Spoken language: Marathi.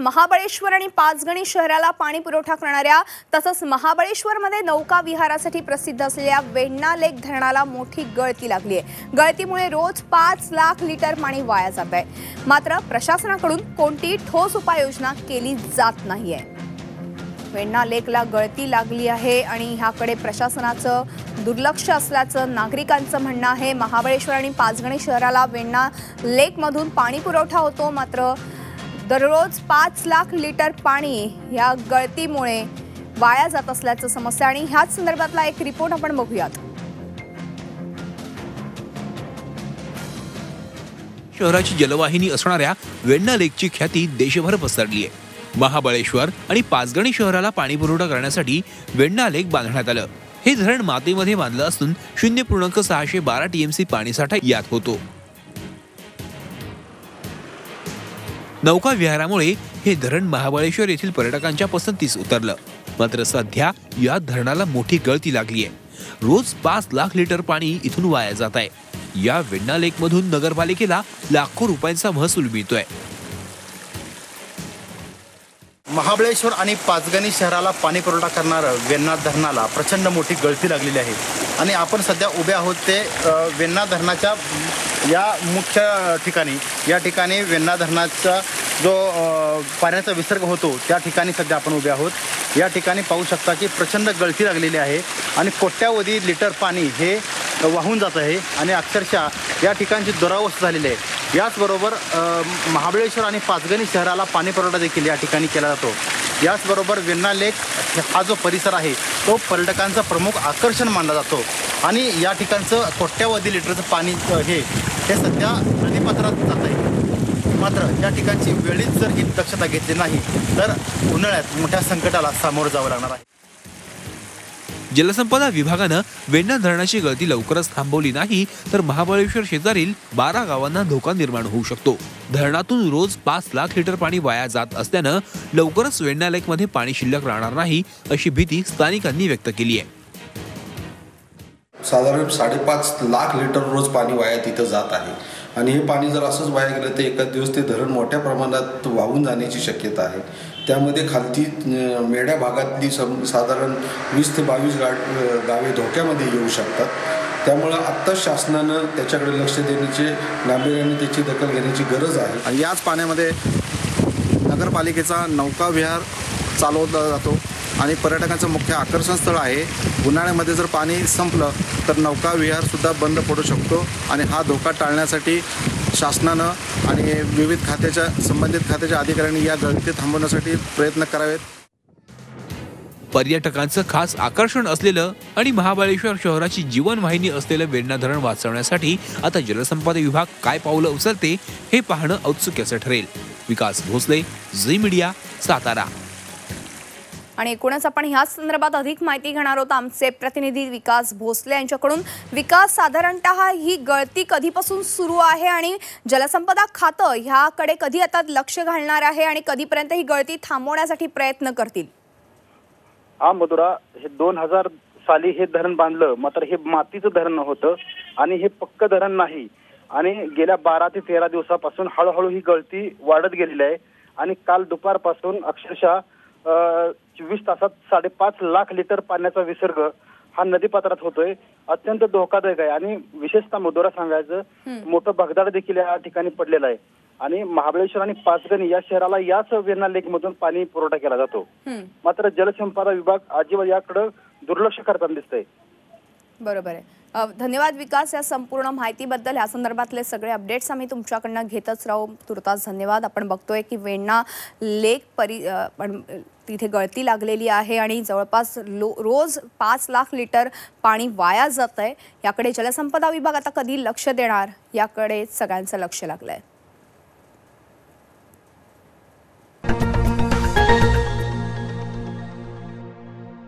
महाबळेश्वर आणि पाचगणी शहराला पाणी पुरवठा करणाऱ्या तसंच महाबळेश्वरमध्ये नौका विहारासाठी प्रसिद्ध असलेल्या वेण्णा लेक धरणाला मोठी गळती लागली आहे। गळतीमुळे रोज 5 लाख लिटर पाणी वाया जात आहे। मात्र प्रशासनाकडून कोणतीही ठोस उपाययोजना केली जात नाहीये। वेण्णा लेकला गळती लागली आहे आणि ह्याकडे प्रशासनाचं दुर्लक्ष असल्याचं नागरिकांचं म्हणणं आहे। महाबळेश्वर आणि पाचगणी शहराला वेण्णा लेकमधून पाणी पुरवठा होतो, मात्र दररोज 5 लाख लिटर पाणी या गळतीमुळे वाया जात असल्याचं समस्या आणि ह्याच संदर्भातला एक रिपोर्ट आपण बघूयात। शहराची जलवाहिनी असणाऱ्या वेण्णा लेकची ख्याती देशभर पसरली आहे। महाबळेश्वर आणि पाचगणी शहराला पाणी पुरवठा करण्यासाठी वेण्णा लेक बांधण्यात आलं। हे धरण मातीमध्ये बांधलं असून 0.612 टीएमसी पाणीसाठा यात होतो। नौका विहारामुळे हे धरण महाबळेश्वर येथील पर्यटकांच्या पसंतीस उतरलं, मात्र सध्या या धरणाला मोठी गळती लागली आहे। रोज 5 लाख लिटर पाणी इथून वाया जात आहे। या वेण्णा लेक मधून नगरपालिकेला लाखो रुपयांचा महसूल मिळतोय। महाबळेश्वर आणि पाचगणी शहराला पाणी पुरवठा करणारं वेण्णा धरणाला प्रचंड मोठी गळती लागलेली आहे आणि आपण सध्या उभे आहोत ते वेण्णा धरणाच्या या मुख्य ठिकाणी। या ठिकाणी वेण्णा धरणाचा जो पाण्याचा विसर्ग होतो त्या ठिकाणी सध्या आपण उभे आहोत। या ठिकाणी पाहू शकता की प्रचंड गळती लागलेली आहे आणि कोट्यावधी लिटर पाणी हे वाहून जात आहे आणि अक्षरशः या ठिकाणची दुरावस्था झालेली आहे। याचबरोबर महाबळेश्वर आणि पाचगणी शहराला पाणी पुरवठा देखील या ठिकाणी केला जातो। याचबरोबर वेण्णा लेक हा जो परिसर आहे तो पर्यटकांचा प्रमुख आकर्षण मानला जातो आणि या ठिकाणचं कोट्यावधी लिटरचं पाणी हे सध्या नदीपात्रात जात आहे। मात्र या ठिकाणची वेळीच जर ही दक्षता घेतली नाही तर उन्हाळ्यात मोठ्या संकटाला सामोरं जावं लागणार आहे। जलसंपदा विभागानं वेण्णा धरणाची गळती लवकरच थांबवली नाही तर महाबळेश्वर शेजारील 12 गावांना धोका निर्माण होऊ शकतो। धरणातून रोज 5 लाख लिटर पाणी वाया जात असल्यानं लवकरच वेण्णा लेकमध्ये पाणी शिल्लक राहणार नाही अशी भीती स्थानिकांनी व्यक्त केली आहे। साधारण 5.5 लाख लिटर रोज पाणी वाया तिथं जात आहे आणि हे पाणी जर असंच वाया गेलं तर एका दिवस ते धरण मोठ्या प्रमाणात वाहून जाण्याची शक्यता आहे। त्यामध्ये खालती मेढ्या भागातली साधारण 20 ते 22 गावे धोक्यामध्ये येऊ शकतात। त्यामुळे आत्ता शासनानं त्याच्याकडे लक्ष देण्याचे गांभीर्याने त्याची दखल घेण्याची गरज आहे। आणि याच पाण्यामध्ये नगरपालिकेचा नौका विहार चालवला जातो आणि पर्यटकांचं मुख्य आकर्षण स्थळ आहे। उन्हाळ्यामध्ये जर पाणी संपलं तर नौका विहार सुद्धा बंद पडू शकतो आणि हा धोका टाळण्यासाठी शासनानं आणि विविध संबंधित खात्याच्या अधिकाऱ्यांनी या गळती थांबवण्यासाठी प्रयत्न करावेत। पर्यटकांचं खास आकर्षण असलेलं आणि महाबळेश्वर शहराची जीवनवाहिनी असलेलं वेण्णा धरण वाचवण्यासाठी आता जलसंपदा विभाग काय पावलं उचलते हे पाहणं औत्सुक्याचं ठरेल। विकास भोसले, झी मीडिया, सातारा। आणि एकूणच आपण ह्याच संदर्भात अधिक माहिती घेणार आहोत आमचे प्रतिनिधी विकास भोसले यांच्याकडून। विकास, साधारणतः ही गळती कधीपासून सुरू आहे आणि जलसंपदा खातं ह्याकडे कधी आता लक्ष घालणार आहे आणि कधीपर्यंत ही गळती थांबवण्यासाठी प्रयत्न करतील? मधुरा, हे 2000 साली हे धरण बांधलं, मात्र हे मातीचं धरण होतं आणि हे पक्क धरण नाही आणि गेल्या 12 ते 13 दिवसापासून हळूहळू ही गळती वाढत गेलेली आहे आणि काल दुपारपासून अक्षरशः 24 तासात 5.5 लाख लिटर पाण्याचा विसर्ग हा नदीपात्रात होतोय। अत्यंत धोकादायक आहे आणि विशेषतः मधुरा सांगायचं मोठं भगदाड देखील या ठिकाणी पडलेलं आहे आणि महाबळेश्वर आणि पाचगणी या शहराला याच वेण्णा लेक मधून पाणी पुरवठा केला जातो। मात्र जलसंपदा विभाग अजिबात याकडे दुर्लक्ष करताना दिसतंय। बरोबर आहे। धन्यवाद विकास, या संपूर्ण माहितीबद्दल। या संदर्भातले सगळे अपडेट्स आम्ही तुमच्याकडनं घेतच राहू। तुर्तास धन्यवाद। आपण बघतोय की वेण्णा लेक तिथे गळती लागलेली आहे आणि जवळपास रोज 5 लाख लिटर पाणी वाया जात आहे। याकडे जलसंपदा विभाग आता कधी लक्ष देणार याकडे सगळ्यांचं लक्ष लागलंय।